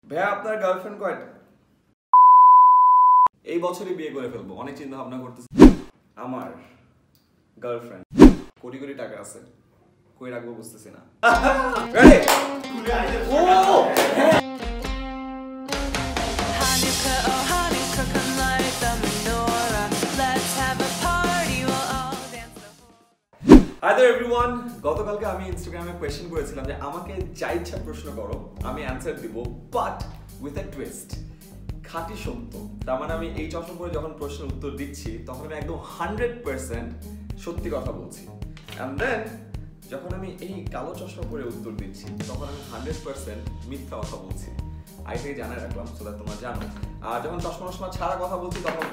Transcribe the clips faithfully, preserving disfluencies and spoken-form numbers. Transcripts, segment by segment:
ভাইয়া আপনার গার্লফ্রেন্ড কয়টা? এই বছরই বিয়ে করে ফেলবো, অনেক চিন্তা ভাবনা করতেছি। আমার গার্লফ্রেন্ড কোটি কোটি টাকা আছে, কই রাখবো বুঝতেছি না। Hi there everyone! গতকালকে আমি ইনস্টাগ্রামে কোয়েশ্চেন করেছিলাম যে আমাকে যা ইচ্ছা প্রশ্ন করো, আমি অ্যান্সার দিব, বাট উইথ আ টুইস্ট। খাঁটি সত্য। তার মানে আমি এই চশমা পরে যখন প্রশ্নের উত্তর দিচ্ছি তখন আমি একদম হান্ড্রেড পার্সেন্ট সত্যি কথা বলছি, অ্যান্ড দেন যখন আমি এই কালো চশমা পরে উত্তর দিচ্ছি তখন আমি হান্ড্রেড পার্সেন্ট মিথ্যা কথা বলছি। আইটাই জানা রাখলাম, সো দ্যাট তোমরা জানো। আর যখন চশমা চশমা ছাড়া কথা বলছি তখন।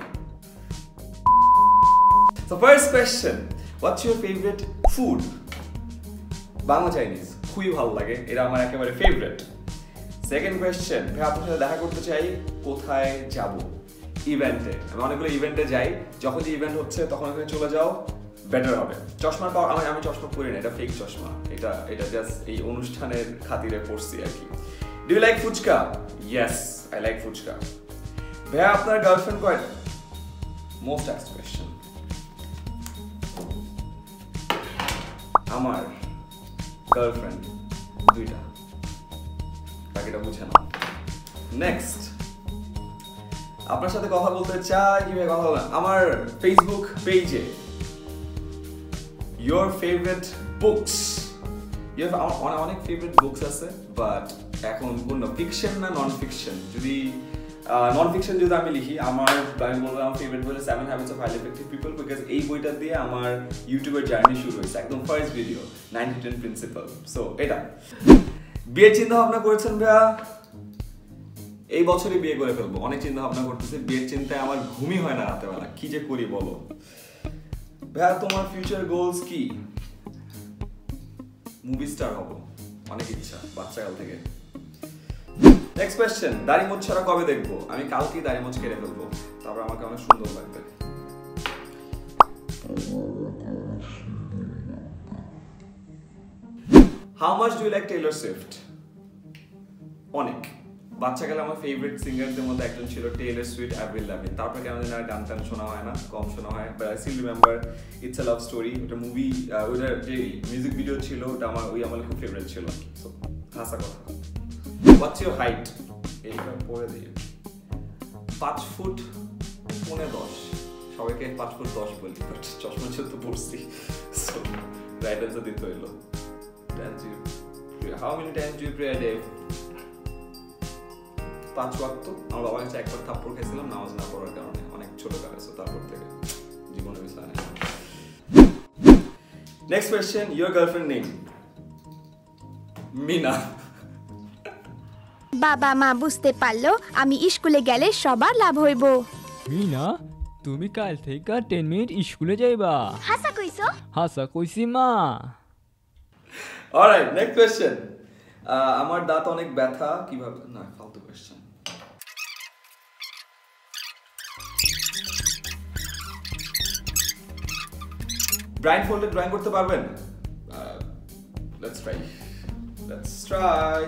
So first question, what's your favorite food? Bangla Chinese খুবই ভালো লাগে, এটা আমার একেবারে ফেভারিট। সেকেন্ড কোয়েশ্চেন, ভাই আপনার সাথে দেখা করতে চাই, কোথায় যাব? ইভেন্টে। আমি অনেকগুলো ইভেন্টে যাই, যখন যে ইভেন্ট হচ্ছে তখন ওখানে চলে যাও, বেটার হবে। চশমার পাওয়ার আমি আমি চশমা পরি না, এটা ফেক চশমা, এটা এটা জাস্ট এই অনুষ্ঠানের খাতিরে পড়ছি আর কি। Do you like fuchka? Yes, I like fuchka. ভাইয়া আপনার গার্লফ্রেন্ড কয়টা? Most asked question. আমার গার্লফ্রেন্ড দুইটা, বাকিটা বুঝে নাও। নেক্সট, আপনার সাথে কথা বলতে চাই, কিভাবে কথা বলবেন? আমার ফেসবুক পেজে your favorite books, you have আমার অনেক ফেভারিট বুকস আছে, বাট এখন কোন ফিকশন না নন ফিকশন? যদি নন ফিকশন যদি আমি লিখি, আমার আমি বলবো আমার ফেভারিট বলে seven habits of highly effective people, because এই বইটা দিয়ে আমার ইউটিউবের জার্নি শুরু হয়েছে, একদম first video, ninety ten principal. So এটা। বিয়ের চিন্তা ভাবনা করেছেন ভাইয়া? এই বছরই বিয়ে করে ফেলবো, অনেক চিন্তা ভাবনা করতেছি। বিয়ের চিন্তায় আমার ঘুমই হয় না রাতেবেলা, কি যে করি বলো। ভাইয়া তোমার ফিউচার গোলস কি? মুভি স্টার হব, অনেক ইচ্ছা বাচ্চাকাল থেকে। নেক্সট কোয়েশ্চেন, দাড়ি মোছ ছাড়া কবে দেখবো? আমি কালকেই দাড়ি মোছ কেটে ফেলবো, তারপর আমাকে অনেক সুন্দর লাগবে। How much do you like Taylor Swift? অনেক। বাচ্চাকালে আমার ফেভারিট সিঙ্গারদের মধ্যে একজন ছিল টেইলর সুইফট, অ্যাভরিল লাভিন। তারপরে কেন জানি আর গান টান শোনা হয় না, কম শোনা হয়। But I still remember it's a love story, ওটা মুভি, ওটার যে মিউজিক ভিডিও ছিল ওটা আমার ওই আমার খুব ফেভারিট ছিল। সো হাসা কথা। What's your height? এইটা পরে দিই। পাঁচ ফুট পৌনে দশ, সবাইকে পাঁচ ফুট দশ বলি, বাট চশমা তো পড়ছি, সো রাইট অ্যান্সার দিতে হইলো। How many times do you pray a day? পাঁচ ওয়াক্ত। আমার বাবার কাছে একবার থাপ্পড় খেয়েছিলাম নামাজ না পড়ার কারণে, অনেক ছোট কাল আছে, তারপর থেকে জীবনে বিষয় নেই। Next question, your girlfriend name? Mina. বাবা মা বুঝতে পারলো আমি স্কুলে গেলে সবার লাভ হইব। মিনা, তুমি কাল থেকে টেন মিনিট স্কুলে যাইবা। হাসা কইছো? হাসা কইছি মা। অলরাইট, নেক্সট কোয়েশ্চেন, আমার দাঁত অনেক ব্যথা, কিভাবে? না, ফালতু কোয়েশ্চেন। ব্লাইন্ড ফোল্ডে ড্রয়িং করতে পারবেন? লেটস ট্রাই লেটস ট্রাই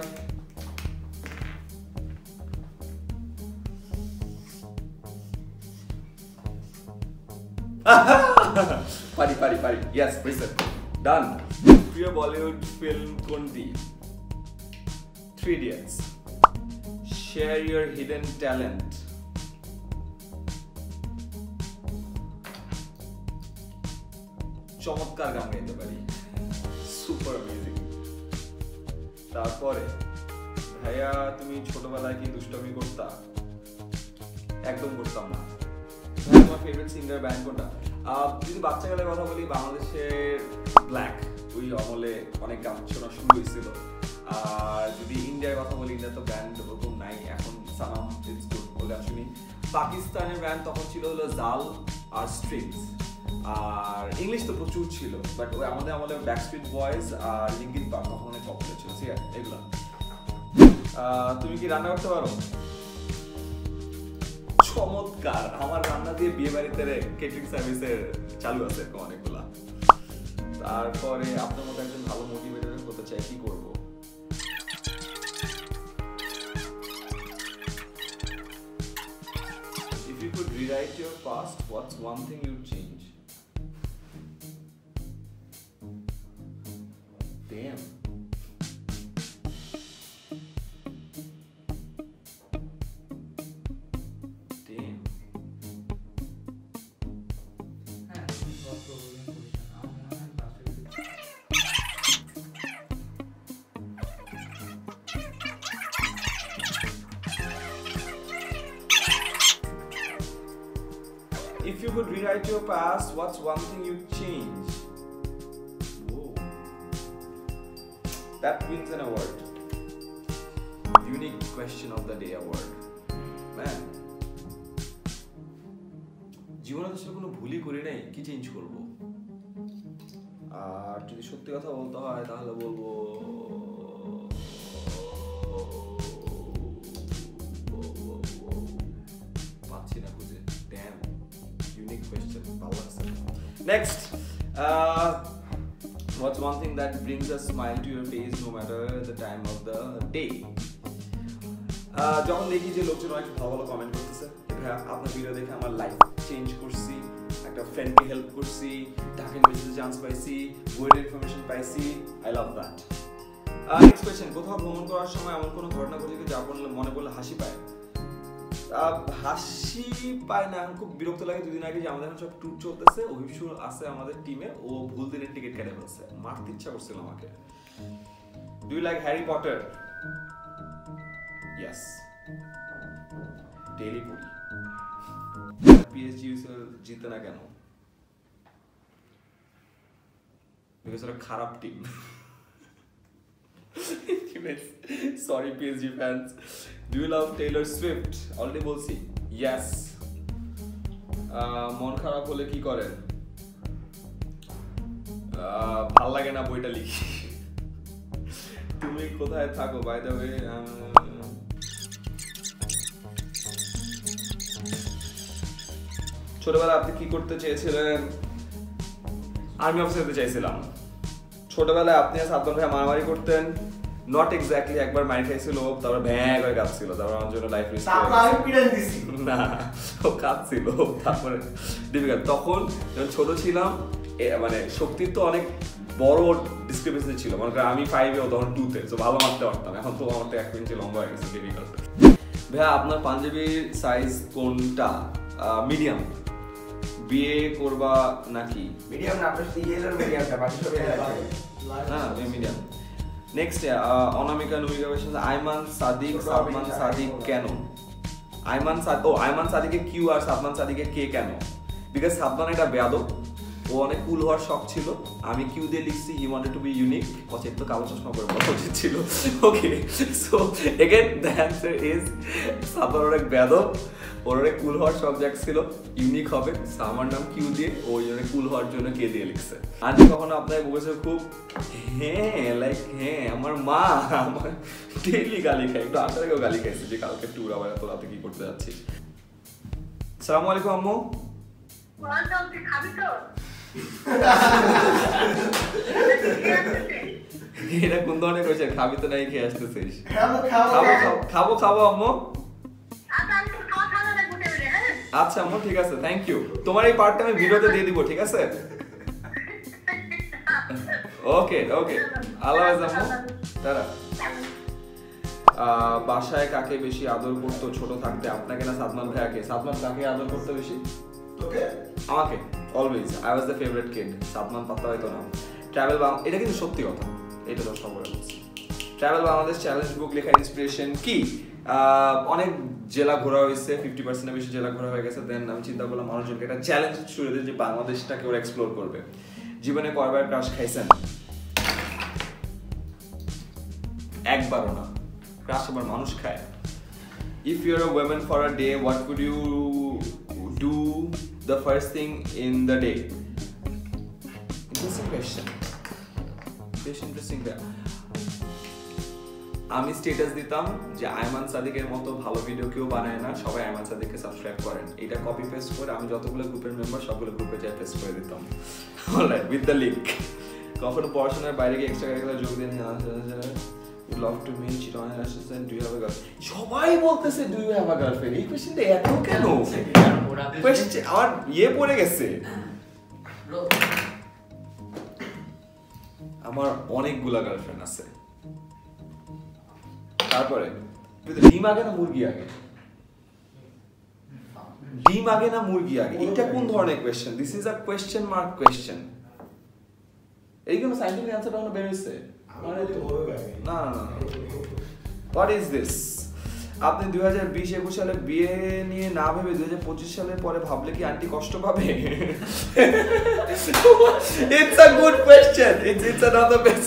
পারি পারি পারি ইয়েস, লিসেন, ডান। প্রিয় বলিউড ফিল্ম কোনটি? Three idiots. Share your hidden talent? চমৎকার গান গাইতে পারি, সুপার অ্যামেজিং। তারপরে, ভাইয়া তুমি ছোটবেলায় কি দুষ্টমি করতা? একদম করতাম না। তোমার ফেভারিট সিঙ্গার ব্যান্ড কোনটা? যদি বাচ্চাকালের কথা বলি, বাংলাদেশের ব্ল্যাক, ওই আমলে অনেক গান শোনা শুরু হয়েছিল। আর যদি ইন্ডিয়ার কথা বলি, ইন্ডিয়া তো ব্যান্ড ওরকম নাই এখন, সানাম ইটস গুড ওই গান শুনি। পাকিস্তানের ব্যান্ড তখন ছিল হলো জাল আর স্ট্রিংস। আর ইংলিশ তো প্রচুর ছিল, বাট ওই আমাদের আমাদের ব্যাকস্ট্রিট বয়েজ আর লিঙ্কিন পার্ক তখন অনেক পপুলার ছিল, ঠিক আছে এগুলো। তুমি কি রান্না করতে পারো? চমৎকার, আমার রান্না দিয়ে বিয়ে বাড়িতে কেটারিং সার্ভিসের চালু আছে অনেকগুলা। তারপরে আপনার মতো একজন ভালো মোটিভেটর হতে চাই, কি করবো? rewrite your past, what's one thing you'd change? Damn. Damn. If you could rewrite your past, what's one thing you'd change? Whoa. That wins an award. Unique question of the day award. Man. জীবনে তো কোনো ভুলই করি নাই, কি change করব? আর যদি সত্যি কথা বলতে হয় তাহলে বলবো পাচ্ছি না খুঁজে। Damn. Unique question. Next, uh, what's one thing that brings a smile to your face no matter the time of the day? যখন দেখি যে লোকজন অনেক ভালো ভালো কমেন্ট করতেছে, ভাইয়া আপনার ভিডিও দেখে আমার লাইফ চেঞ্জ করছি, একটা ফ্রেন্ডকে হেল্প করছি, টাকা মেসেজ চান্স পাইছি, বইয়ের ইনফরমেশন পাইছি, I love that. Next question, কোথাও ভ্রমণ করার সময় এমন কোনো ঘটনা ঘটে যা বললে মনে পড়লে হাসি পায়? হাসি পায় না, খুব বিরক্ত লাগে। দুদিন আগে যে আমাদের এখন সব ট্যুর চলতেছে, অভিষুর আছে আমাদের টিমে, ও ভুল দিনের টিকিট কেটে ফেলছে, মারতে ইচ্ছা করছিল আমাকে। Do you like Harry Potter? Yes, daily পড়ি। পিএসজি জিতে না কেন? বিকজ ওরা খারাপ team. Sorry P S G fans. Do you love Taylor Swift? Already বলছি yes. মন খারাপ হলে কি করেন? ভাল লাগে না বইটা লিখি। তুমি কোথায় থাকো? বাই দ্য ওয়ে, ছোটবেলায় আপনি কি করতে চেয়েছিলেন? আর্মি অফিসার হতে চাইছিলাম। ছোটবেলায় আপনি আর সাদ্দাম ভাই মারামারি করতেন? নট এক্স্যাক্টলি, একবার মারি খাইছিল, তারপর ভ্যাঁ করে কাঁদছিল, তারপর আমার জন্য লাইফ রিস্ক না, ও কাঁদছিল, তারপরে ডিফিকাল্ট। তখন যখন ছোট ছিলাম, মানে শক্তির তো অনেক বড় ডিসক্রিপেন্সি ছিল, মনে করেন আমি ফাইভে ও তখন টুতে, তো ভালো মারতে পারতাম, এখন তো আমার তো এক ইঞ্চি লম্বা হয়ে গেছে, ডিফিকাল্ট। ভাইয়া আপনার পাঞ্জাবির সাইজ কোনটা? মিডিয়াম। বিয়ে করবা নাকি? মিডিয়াম না, আপনার সিএল মিডিয়ামটা বাকি সব হ্যাঁ medium. Next, Anamika Numika question, Aiman Sadiq Sadman Sadiq কেন? আইমান সাদ ও আইমান সাদিকে কিউ আর সাদমান সাদিকে কে কেন? বিকজ সাদমান এটা বেয়াদব, ও অনেক কুল হওয়ার শখ ছিল, আমি কিউ দিয়ে লিখছি he wanted to be unique, অচেত তো কালো চশমা পরে বলা উচিত ছিল। Okay, so again the answer is Sadman অনেক বেয়াদব, ওর অনেক কুল হওয়ার শখ জাগছিল, ইউনিক হবে, আমার নাম কিউ দিয়ে, ওই জন্য কুল হওয়ার জন্য কে দিয়ে লিখছে। আর কখনো আপনার বলেছে খুব হ্যাঁ লাইক হ্যাঁ আমার মা আমার ডেইলি গালি খায়, একটু আগে আগেও গালি খাইছে যে কালকে ট্যুর আবার এত রাতে কি করতে যাচ্ছি। আসসালামু আলাইকুম আম্মু। এটা কোন ধরনের কোয়েশ্চেন? খাবি তো নাই, খেয়ে আসতেছিস? খাবো খাবো খাবো আম্মু। আচ্ছা আম্মু ঠিক আছে, থ্যাংক ইউ। তোমার এই পার্টটা আমি ভিডিওতে দিয়ে দিব, ঠিক আছে? ওকে ওকে, আল্লাহ হাফেজ আম্মু, টাটা। বাসায় কাকে বেশি আদর করতো ছোট থাকতে, আপনাকে না সাদমান ভাইয়াকে? সাদমান কাকে আদর করতো বেশি? তোকে? আমাকে always, I was the favourite kid. Sadman পাত্তা হয়তো না। ট্রাভেল বাংলা, এটা কিন্তু সত্যি কথা, এটা তো সবাই বলছি। ট্রাভেল বাংলাদেশ চ্যালেঞ্জ বুক লেখা ইন্সপিরেশন কি? অনেক জেলা ঘোরা হয়েছে, ফিফটি পার্সেন্টের বেশি জেলা ঘোরা হয়ে গেছে। দেন আমি চিন্তা করলাম মানুষজনকে একটা চ্যালেঞ্জ ছুড়ে দিই যে বাংলাদেশটাকে ওরা এক্সপ্লোর করবে। জীবনে কয়বার ক্রাশ খাইছেন? একবারও না, ক্রাশ আবার মানুষ খায়। If you're a woman for a day, what could you do the first thing in the day? Interesting question. Very interesting. আমি স্ট্যাটাস দিতাম যে আইমান সাদিকের মতো ভালো ভিডিও কেউ বানায় না, সবাই আইমান সাদিককে সাবস্ক্রাইব করেন। এটা কপি পেস্ট করে আমি যতগুলো গ্রুপের মেম্বার সবগুলো গ্রুপে যাই পেস্ট করে দিতাম, অলরাইট, উইথ দ্য লিংক। কখনো পড়াশোনার বাইরে গিয়ে এক্সট্রা কারিকুলার যোগ দিন? would love to meet you on an assistant. Do you have a girlfriend? সবাই বলতেছে do you have a girlfriend? এই কোশ্চেনটা এত কেন? কোশ্চেন আমার ইয়ে পড়ে গেছে। আমার অনেকগুলা গার্লফ্রেন্ড আছে। তারপরে ডিম আগে না মুরগি আগে? ডিম আগে না মুরগি আগে? এটা কোন ধরনের question? This is a question mark question. এই কোন সায়েন্টিফিক অ্যানসারটা কোনো বের হইছে? না না না। What is this? আপনি দুই হাজার বিশ একুশ সালে বিয়ে নিয়ে না ভেবে দুই হাজার পঁচিশ সালের পরে ভাবলে কি আন্টি কষ্ট পাবে? It's a good question. It's it's another best.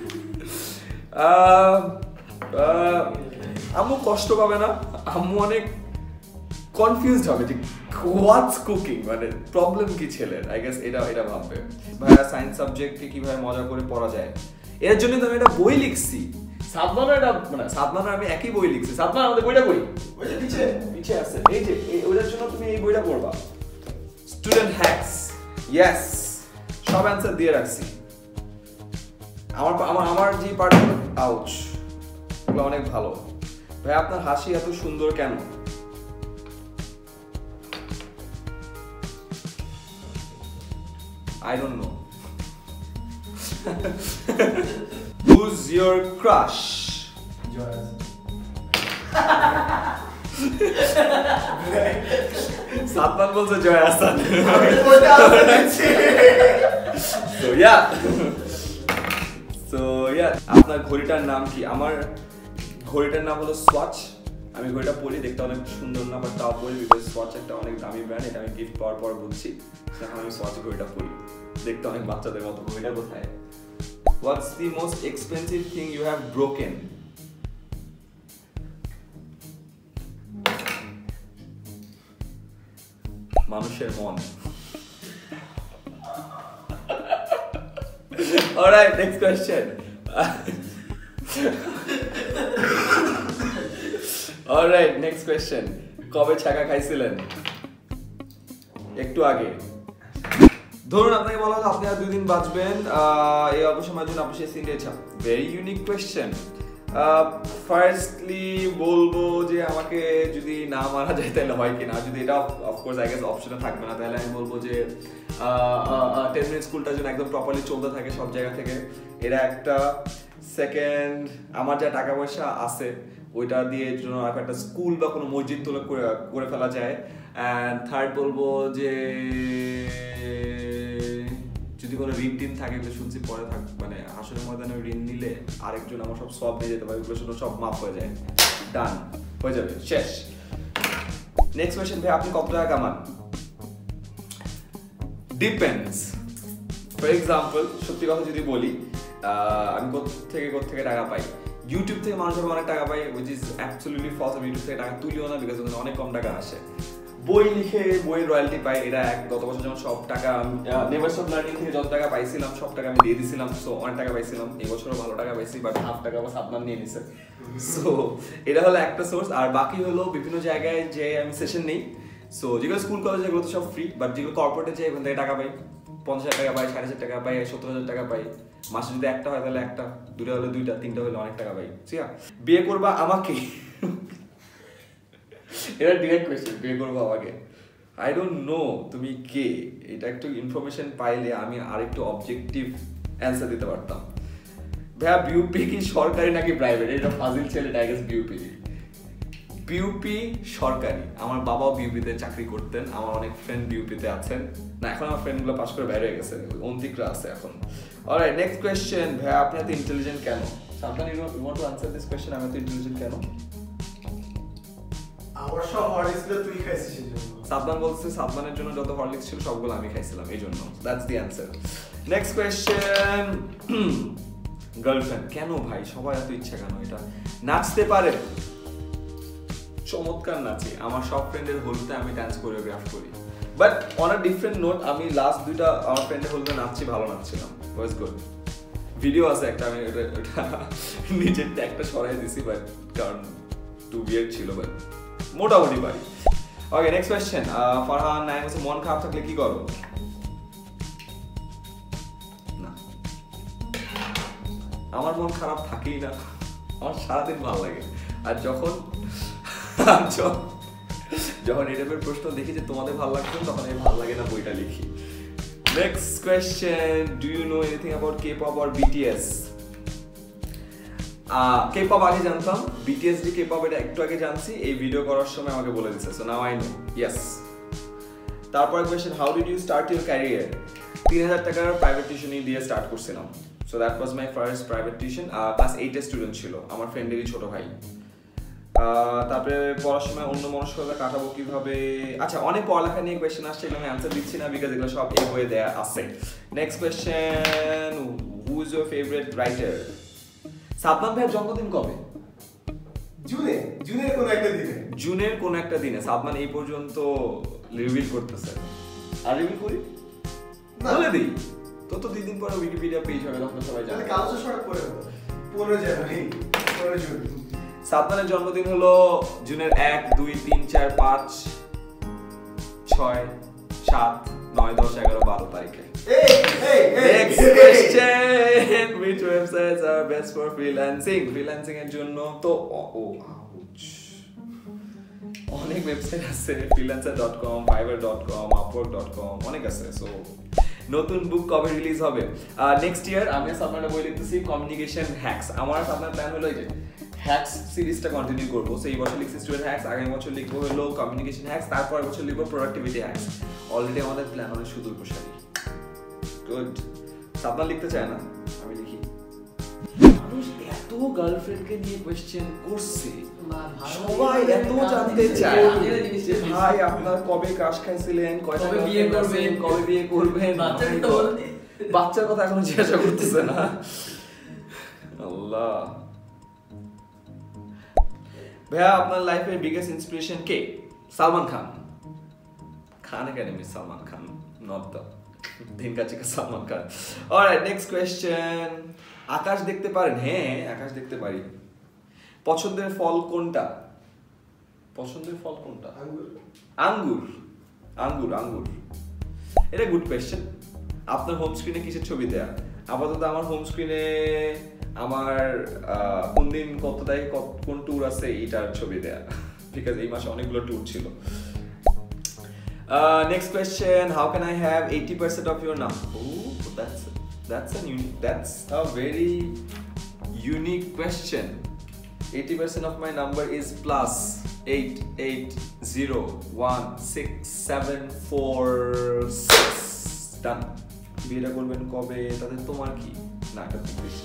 আহ আহ আম্মু কষ্ট পাবে না, আম্মু অনেক কনফিউজড হবে যে হোয়াটস কুকিং, মানে প্রবলেম কি ছেলের। আই গেস এটা এটা ভাববে ভাইয়া সায়েন্স সাবজেক্টকে কিভাবে মজা করে পড়া যায়, এর জন্য তো আমি একটা বই লিখছি। সাদমানের এটা মানে সাদমানের আমি একই বই লিখছি। সাদমান আমাদের বইটা কই? ওই যে পিছে পিছে আছে, এই যে ওইটার জন্য তুমি এই বইটা পড়বা। স্টুডেন্ট হ্যাকস, ইয়েস, সব অ্যান্সার দিয়ে রাখছি। আমার আমার আমার যে পার্টগুলো আউচ ওগুলো অনেক ভালো। ভাই আপনার হাসি এত সুন্দর কেন? I don't know. Who's your crush? Joyous. Satman বলছে জয় Hasan. So yeah. So yeah, আপনার ঘড়িটার নাম কি? আমার ঘড়িটার নাম হলো সোয়াচ। আমি ঘড়িটা পরি, দেখতে অনেক সুন্দর না, বাট তাও পরি বিকজ সোয়াচ একটা অনেক দামি ব্র্যান্ড। এটা আমি গিফট পাওয়ার পর বুঝছি, এখন আমি সোয়াচ ঘড়িটা পরি, দেখতে অনেক বাচ্চাদের মতো। ঘড়িটা কোথায়? What's the most expensive thing you have broken? মানুষের মন। Alright, next question. Alright, next question. কবে ছাকা খাইছিলেন? একটু আগে। ধরুন আপনাকে বলা হলো আপনি আর দুই দিন বাঁচবেন, এই অল্প সময়ের জন্য আপনি সেই সিনটা চান। Very unique question. ফার্স্টলি বলবো যে আমাকে যদি না মারা যায় তাহলে হয় কিনা, যদি এটা অফকোর্স আই গেস অপশনে থাকবে না, তাহলে আমি বলবো যে টেন মিনিট স্কুলটা যেন একদম প্রপারলি চলতে থাকে সব জায়গা থেকে, এরা একটা। সেকেন্ড, আমার যা টাকা পয়সা আছে ওইটা দিয়ে জন্য একটা স্কুল বা কোনো মসজিদ তুলে করে ফেলা যায়। অ্যান্ড থার্ড বলবো যে যদি কোনো ঋণ টিন থাকে, এগুলো শুনছি পরে থাক, মানে হাসরের ময়দানে ঋণ নিলে আরেকজন আমার সব সব নিয়ে যেতে পারে, ওগুলো শুনে সব মাফ হয়ে যায়, ডান হয়ে যাবে, শেষ। নেক্সট কোয়েশ্চেন, ভাই আপনি কত টাকা কামান? ডিপেন্ডস। ফর এক্সাম্পল, সত্যি কথা যদি বলি, আমি কোথেকে কোথেকে টাকা পাই, ইউটিউব থেকে মানুষ অনেক টাকা পাই, উইচ ইজ অ্যাবসলিউটলি ফলস। আমি ইউটিউব থেকে টাকা তুলিও না, বিকজ ওখানে অনেক কম টাকা আসে। বই লিখে বইয়ের রয়্যালটি পাই, এটা এক গত বছর যেমন সব টাকা নেভার স্টপ লার্নিং থেকে যত টাকা পাইছিলাম সব টাকা আমি দিয়ে দিয়েছিলাম, সো অনেক টাকা পাইছিলাম। এই বছরও ভালো টাকা পাইছি, বাট হাফ টাকা বা সাতমান নিয়ে নিছে। সো এটা হলো একটা সোর্স। আর বাকি হলো বিভিন্ন জায়গায় যে আমি সেশন নেই, সো যেগুলো স্কুল কলেজ এগুলো তো সব ফ্রি, বাট যেগুলো কর্পোরেটে যাই ওখান থেকে টাকা পাই, পঞ্চাশ হাজার টাকা পাই, ষাট হাজার টাকা পাই, সত্তর হাজার টাকা পাই। মাসে যদি একটা হয় তাহলে একটা, দুটা হলে দুইটা, তিনটা হলে অনেক টাকা পাই। ঠিক আছে, বিয়ে করবা আমাকে? এটা ডিরেক্ট কোয়েশ্চেন, বিয়ে করবো আমাকে? আই ডোন্ট নো তুমি কে, এটা একটু ইনফরমেশন পাইলে আমি আরেকটু অবজেক্টিভ অ্যান্সার দিতে পারতাম। ভাইয়া বিউপি কি সরকারি নাকি প্রাইভেট? এটা ফাজিল ছেলেটা আই গেস বিউপি। বিউপি সরকারি। আমার বাবাও বিউপিতে চাকরি করতেন, আমার অনেক ফ্রেন্ড বিউপিতে আছেন। না, এখন আমার ফ্রেন্ডগুলো পাস করে বাইরে হয়ে গেছে, অন্তিকরা আছে এখন। অলরাইট, নেক্সট কোয়েশ্চেন, ভাইয়া আপনি এত ইন্টেলিজেন্ট কেন? সাবধান, you want to answer this question, আমি এত ইন্টেলিজেন্ট কেন? আমার সব হরলিক্স গুলো তুই খাইছিস এই জন্য। সাবধান বলছে সাবধানের জন্য যত হরলিক্স ছিল সবগুলো আমি খাইছিলাম এই জন্য। That's the answer. Next question, girlfriend কেন ভাই? সবাই এত ইচ্ছা কেন? এটা নাচতে পারে? চমৎকার নাচি, আমার সব ফ্রেন্ডের হলুদে আমি ডান্স কোরিওগ্রাফ করি। But on a different note, আমি লাস্ট দুইটা আমার ফ্রেন্ডের হলুদে নাচছি, ভালো নাচছিলাম, ওয়াজ গুড। ভিডিও আছে একটা, আমি ওটা নিজের ট্যাগটা সরাই দিছি, বাট কারণ টু বিয়ার ছিল, বাট মোটামুটি পারি। Okay, next question, Farhan Naim বলছে মন খারাপ থাকলে কি করো? না, আমার মন খারাপ থাকেই না, আমার সারাদিন ভালো লাগে। আর যখন যখন এই টাইপের প্রশ্ন দেখি যে তোমাদের ভালো লাগছে তখন আমি ভালো লাগে না বইটা লিখি। Next question, do you know anything about K-pop or B T S? K-pop আগে জানতাম, B T S যে K-pop এটা একটু আগে জানছি, এই ভিডিও করার সময় আমাকে বলে দিচ্ছে, so now I know. Yes. তারপরে question, how did you start your career? তিন হাজার টাকার প্রাইভেট টিউশনই দিয়ে স্টার্ট করছিলাম। So that was my first private tuition. Class এইটের স্টুডেন্ট ছিল, আমার ফ্রেন্ডেরই ছোট ভাই। তারপরে পড়াশোনায় অন্য মনস্কতা কাটাবো কিভাবে, আচ্ছা অনেক পড়ালেখা নিয়ে কোয়েশ্চেন আসছে, এগুলো আমি অ্যান্সার দিচ্ছি না বিকজ এগুলো সব এই বইয়ে দেয়া আছে। Next question, who is your favourite writer? Sadman ভাইয়ের জন্মদিন কবে? জুনে, জুনের কোন একটা দিনে। জুনের কোন একটা দিনে সাদমান এই পর্যন্ত রিভিল করতেছে। আর রিভিল করি বলে দিই তো, তো দুই দিন পরে উইকিপিডিয়া পেজ হবে, তখন সবাই জানে। কালকে শর্ট করে পনেরো জানুয়ারি, পনেরো জুন। সাদমানের জন্মদিন হলো জুনের এক, দুই, তিন, চার, পাঁচ, ছয়, সাত, নয়, দশ, এগারো, বারো তারিখে। Next question, which websites are best for freelancing? Freelancing এর জন্য তো অনেক ওয়েবসাইট আছে, freelancer dot com, fiverr dot com, upwork dot com, অনেক আছে। সো নতুন বুক কবে রিলিজ হবে? নেক্সট ইয়ার আমি সাদমানের বই লিখতেছি কমিউনিকেশন হ্যাকস। আমার সাদমানের প্ল্যান হলো এই যে হ্যাকস সিরিজটা কন্টিনিউ করবো। সেই বছর লিখছি স্টুডেন্ট হ্যাকস, আগামী বছর লিখবো হলো কমিউনিকেশন হ্যাকস, তারপর বছর লিখবো প্রোডাক্টিভিটি হ্যাকস। অলরেডি আমাদের প্ল্যান অনেক সুদূর প্রসারী। গুড। সাদমান লিখতে চায় না, আমি লিখি। মানুষ এত গার্লফ্রেন্ডকে নিয়ে কোয়েশ্চেন করছে, সবাই এত জানতে চায় যে ভাই আপনার কবে ক্রাশ খাইছিলেন, কয়টা বিয়ে করবেন, কবে বিয়ে করবেন, বাচ্চার কথা এখনো জিজ্ঞাসা করতেছে না। আল্লাহ। ভাইয়া আপনার লাইফের বিগেস্ট ইন্সপিরেশন কে? Salman Khan. Khan Academy Salman Khan, not the দিন কাছে Salman Khan. Alright, next question, আকাশ দেখতে পারেন? হ্যাঁ, আকাশ দেখতে পারি। পছন্দের ফল কোনটা? পছন্দের ফল কোনটা? আঙ্গুর। আঙ্গুর আঙ্গুর আঙ্গুর এটা গুড কোয়েশ্চেন। আপনার হোম স্ক্রিনে কিসের ছবি দেয়া? আপাতত আমার হোম স্ক্রিনে আমার কোন দিন কত তারিখে কোন ট্যুর আছে এইটার ছবি দেয়া, বিকজ এই মাসে অনেকগুলো ট্যুর ছিল। Next question, how can I have eighty percent of your number? Oh, that's that's a unique, that's a very unique question. eighty percent of my number is plus eight eight zero one six seven four six. Done. বিয়েটা করবেন কবে? তাদের তোমার কি? না, এটা খুব বেশি।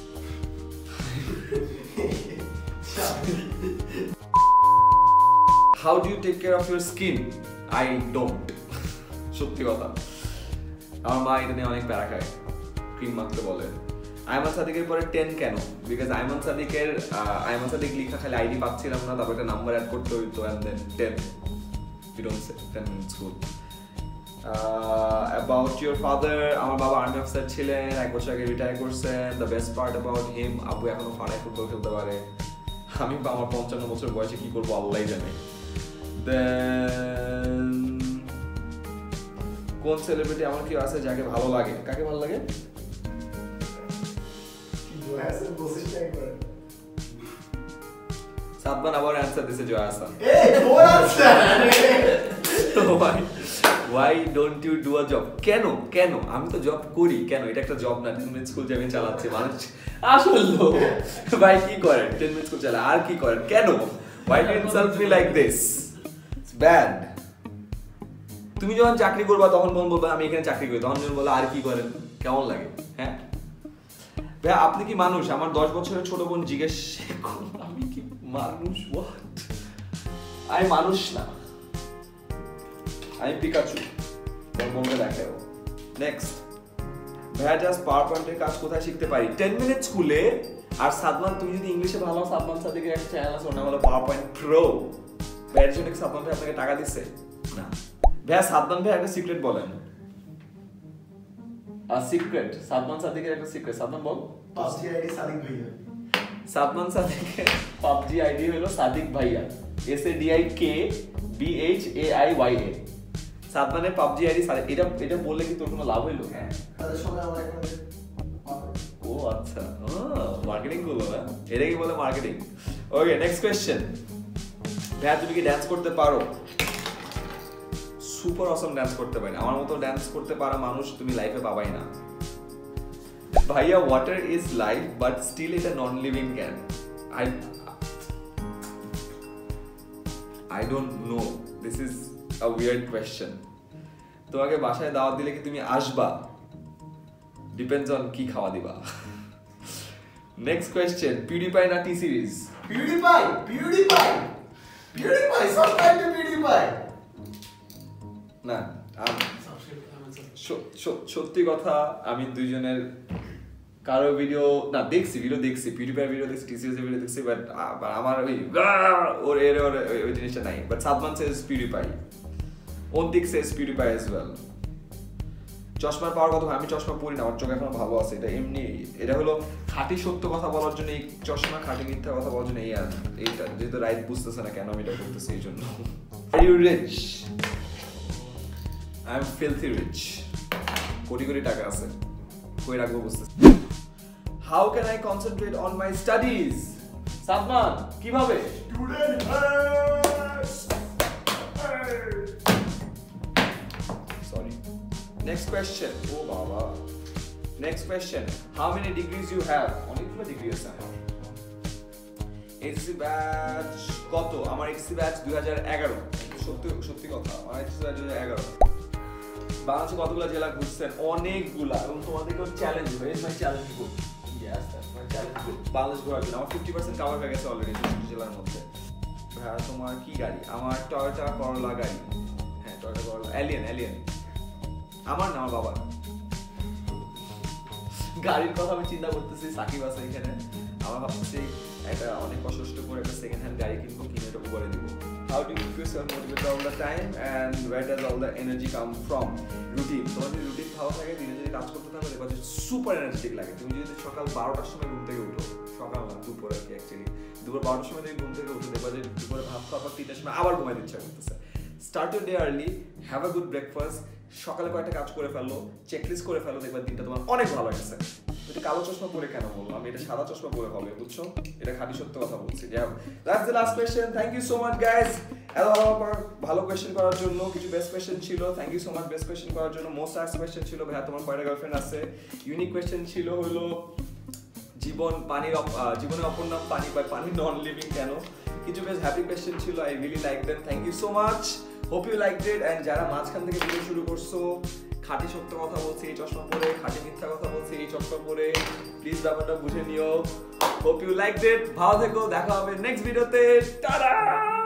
How do you take care of your skin? I don't. সত্যি কথা, আমার মা এটা নিয়ে অনেক প্যারা খায়, ক্রিম মাখতে বলে। আইমান সাদিকের পরে টেন কেন? বিকজ আইমান সাদিকের আইমান সাদিক লিখা খালি আইডি পাচ্ছিলাম না, তারপর একটা নাম্বার অ্যাড করতে হইতো, and then ten. We don't say ten in school. Uh, about your father, আমার বাবা আর্মি অফিসার ছিলেন, এক বছর আগে রিটায়ার করছেন। The best part about him, আব্বু এখনো পাড়ায় ফুটবল খেলতে পারে। আমি আমার পঞ্চান্ন বছর বয়সে কি করবো আল্লাহই জানে। দেন কোন সেলিব্রিটি আমার কি আছে যাকে ভালো লাগে? কাকে ভালো লাগে? সাদমান আবার অ্যান্সার দিছে জয়া আহসান। এই কোন answer? Why why don't you do a job? কেন কেন আমি তো জব করি, কেন এটা একটা জব না? টেন মিনিট স্কুল যে আমি চালাচ্ছি, মানুষ আসলে ভাই কি করেন? টেন মিনিট স্কুল চালা আর কি করেন? কেন? Why do you insult me like this? It's bad. তুমি যখন চাকরি করবা তখন বলবো আমি এখানে চাকরি করি, তখন বলবো আর কি করেন, কেমন লাগে? হ্যাঁ ভাই, আপনি কি মানুষ? আমার দশ বছরের ছোট বোন জিজ্ঞেস আমি কি মানুষ? হোয়াট? আমি মানুষ না, আমি পিকাচু। তোর বোনকে দেখাও। নেক্সট, ভাইয়া জাস্ট পাওয়ার পয়েন্টের কাজ কোথায় শিখতে পারি? টেন মিনিট স্কুলে। আর সাদমান, তুমি যদি ইংলিশে ভালো, সাদমান সাদিকের একটা চ্যানেল আছে, ওর নাম হলো পাওয়ার পয়েন্ট প্রো। ভাইয়ের জন্য কি সাদমান ভাই আপনাকে টাকা দিচ্ছে? না। ভাইয়া সাদমান ভাই একটা সিক্রেট বলেন। আর সিক্রেট সাদমান সাদিকের একটা সিক্রেট, সাদমান বল। পাবজি আইডি সাদিক ভাইয়া। সাদমান সাদিকের পাবজি আইডি হলো সাদিক ভাইয়া, S A D I K B H A I Y A. সাদমানের পাবজি আইডি সাদিক। এটা এটা বললে কি তোর কোনো লাভ হইলো? হ্যাঁ, তাদের সঙ্গে আমার একটা ও আচ্ছা, ও মার্কেটিং করলো না, এটা কি বলে মার্কেটিং? ওকে, নেক্সট কোয়েশ্চেন। ভাইয়া তুমি কি ড্যান্স করতে পারো? সুপার অসম ড্যান্স করতে পারি। আমার মতো ড্যান্স করতে পারা মানুষ তুমি লাইফে পাবাই না। ভাইয়া water is life but still it a non living can. I I don't know, this is a weird question. তোমাকে বাসায় দাওয়াত দিলে কি তুমি আসবা? ডিপেন্ডস অন কি খাওয়া দিবা। নেক্সট কোয়েশ্চেন, পিউডিপাই না T Series? PewDiePie, PewDiePie, PewDiePie, subscribe to PewDiePie. না, সত্যি কথা আমি দুইজনের কারো ভিডিও না দেখছি, ভিডিও দেখছি, পিউডিপাই ভিডিও দেখছি, টি সিরিজের ভিডিও দেখছি, বাট আমার ওই ওর এর ওই জিনিসটা নাই। But Sadman says PewDiePie, Antik says PewDiePie as well. চশমার পাওয়ার কথা, আমি চশমা পরি না, আমার চোখ এখন ভালো আছে। এটা এমনি, এটা হলো খাঁটি সত্য কথা বলার জন্য এই চশমা, খাঁটি মিথ্যা কথা বলার জন্য এই আর এইটা, যেহেতু রাইট বুঝতেছে না কেন আমি এটা করতেছি এই জন্য। Are you rich? I am filthy rich. কোটি কোটি টাকা আছে, কই রাখবো বুঝতেছি। How can I concentrate on my studies? Sadman, কিভাবে? Student first. Sorry. Next question. Oh baba. Next question. How many degrees you have? অনেকগুলো ডিগ্রি আছে আমার। এইচএসসি ব্যাচ কত? আমার এইচএসসি ব্যাচ দুই হাজার এগারো। সত্যি সত্যি কথা, আমার এইচএসসি ব্যাচ দুই হাজার এগারো। বাংলাদেশে কতগুলো জেলা ঘুরছেন? অনেকগুলা। এবং তোমাদেরকেও challenge, very my challenge group. Yes, that's my challenge group. Bangladesh ঘোরার জন্য আমার ফিফটি পার্সেন্ট কাভার হয়ে গেছে অলরেডি চৌষট্টি জেলার মধ্যে। ভাইয়া তোমার কি গাড়ি? আমার টয়োটা করলা গাড়ি। হ্যাঁ, টয়োটা করলা। Alien, alien. আমার না, আমার বাবা। গাড়ির কথা আমি চিন্তা করতেছি, সাকিব আছে এখানে। আমার ভাবতেছি একটা অনেক কষ্ট করে একটা সেকেন্ড হ্যান্ড গাড়ি কিনবো, কিনে এটা উপরে দিব। How do you keep yourself motivated all the time and where does all the energy come from? Routine. তোমার যদি রুটিন ভালো থাকে, দিনে যদি কাজ করতে থাকো, দেখবা যে সুপার এনার্জেটিক লাগে। তুমি যদি সকাল বারোটার সময় ঘুম থেকে উঠো, সকাল না দুপুর আর কি অ্যাকচুয়ালি, দুপুর বারোটার সময় তুমি ঘুম থেকে উঠে দেখবা যে দুপুরে ভাত খাওয়ার পর তিনটার সময় আবার ঘুমাইতে ইচ্ছা করতেছে। Start your day early, have a good breakfast, সকালে কয়েকটা কাজ করে ফেললো, চেকলিস্ট করে ফেলো, দেখবা দিনটা তোমার অনেক ভালো লাগছে। এটা কালো চশমা পরে কেন বললাম? আমি এটা সাদা চশমা পরে হবে, বুঝছো? এটা খাঁটি সত্য কথা বলছি। যাই হোক, that's the last question. Thank you so much guys, এত ভালো ভালো কোয়েশ্চেন করার জন্য। কিছু বেস্ট কোয়েশ্চেন ছিল, thank you so much best question করার জন্য। মোস্ট আস্কড কোয়েশ্চেন ছিল ভাইয়া তোমার কয়টা গার্লফ্রেন্ড আছে? ইউনিক কোয়েশ্চেন ছিল হলো জীবন পানির জীবনের অপর নাম পানি বা পানি নন লিভিং কেন? কিছু বেশ হ্যাপি কোয়েশ্চেন ছিল, I really like them. Thank you so much, hope you like it. And যারা মাঝখান থেকে ভিডিও শুরু করছো, খাঁটি সত্য কথা বলছি এই চশমা পরে, খাঁটি মিথ্যা কথা বলছি এই চশমা পরে, প্লিজ ব্যাপারটা বুঝে নিও। Hope you like it. ভালো থেকো, দেখা হবে নেক্সট ভিডিওতে। টাটা।